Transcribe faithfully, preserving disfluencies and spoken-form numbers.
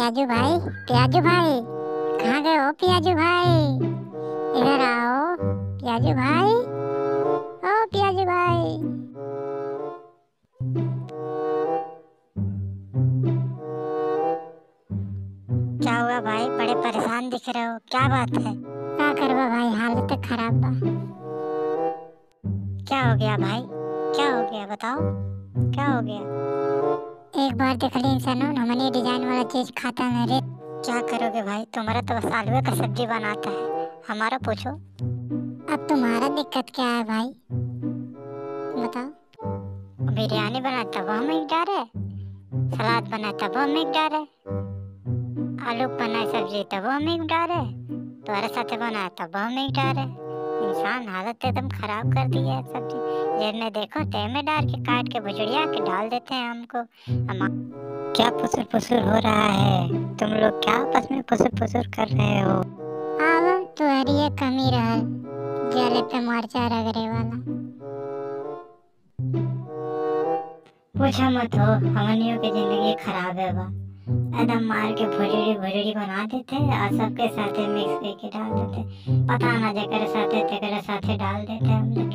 पियाजू भाई, पियाजू भाई, कहाँ गए हो पियाजू भाई? इधर आओ पियाजू भाई, ओ पियाजू भाई। क्या हुआ भाई, बड़े परेशान दिख रहे हो, क्या बात है? क्या करबा भाई, हालत खराब बा। क्या हो गया भाई, क्या हो गया बताओ, क्या हो गया? एक बार देख ली इंसानों, हमने डिजाइन वाला चीज खाता नहीं रे। क्या करोगे भाई, तुम्हारा तो बस आलू का सब्जी बनाता है, हमारा पूछो। अब तुम्हारा दिक्कत क्या है भाई, बताओ। बिरयानी बनाता वो हमें डाले, सलाद बनाता वो हमें डाले, आलू बनाए सब्जी तब वो हमें डाले, तुम्हारे साथ बनाया तब वो हमें डाले। इंसान हालत एकदम खराब कर दी है सब्जी। जेब में देखो तेल में डाल के काट के भुजड़िया के डाल देते हैं हमको। हम क्या फुसुर फुसुर हो रहा है, तुम लोग क्या आपस में फुसुर फुसुर कर रहे हो? अब तो हरिये कमी रहल, गले पे मरचा रगड़े वाला। पूछो मत हो, हमनियों की जिंदगी खराब है बा। एकदम मार के भुजड़ी भुजड़ी बना देते और सबके साथे मिक्स करके डाल देते, पता ना जकरे साथे तेकरे साथे डाल देते हम लोग।